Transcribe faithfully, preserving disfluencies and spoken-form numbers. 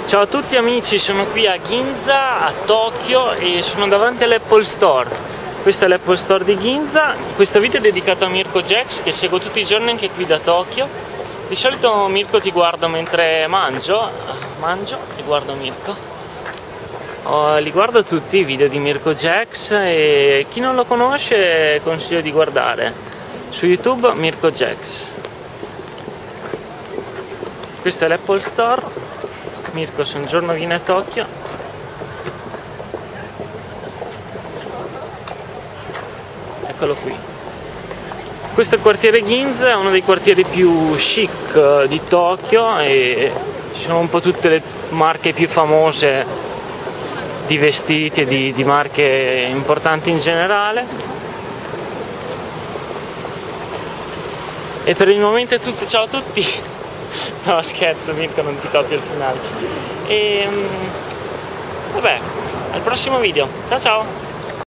Ciao a tutti amici, sono qui a Ginza, a Tokyo e sono davanti all'Apple Store. Questo è l'Apple Store di Ginza. Questo video è dedicato a Mirko Jax, che seguo tutti i giorni anche qui da Tokyo. Di solito Mirko ti guardo mentre mangio, mangio e guardo Mirko. Oh, li guardo tutti i video di Mirko Jax e chi non lo conosce consiglio di guardare su YouTube Mirko Jax. Questo è l'Apple Store. Mirko se un giorno viene a Tokyo eccolo qui. Questo è il quartiere Ginza, è uno dei quartieri più chic di Tokyo e ci sono un po' tutte le marche più famose di vestiti e di, di marche importanti in generale. E per il momento è tutto, ciao a tutti. No scherzo, Mirko, non ti copio il finale. E vabbè, al prossimo video, ciao ciao.